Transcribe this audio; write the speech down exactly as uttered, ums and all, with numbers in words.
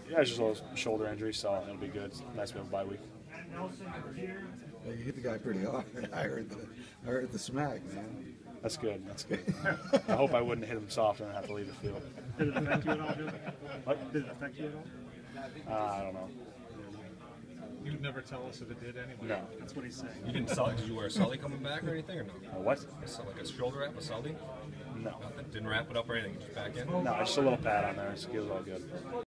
Yeah, it's just a little shoulder injury, so it'll be good. It's nice to have a bye week. Well, you hit the guy pretty hard. I heard the, I heard the smack, man. That's good. That's good. I hope I wouldn't hit him soft and have to leave the field. Did it affect you at all, Joe? What? Did it affect you at all? Uh, I don't know. You'd never tell us if it did anyway. No. That's what he's saying. You didn't sully? Did you wear a sully coming back or anything, or no? Uh, what? So like a shoulder wrap, a sully? No. Nothing. Didn't wrap it up or anything. Just back in. No, just a little pad on there. It feels all good.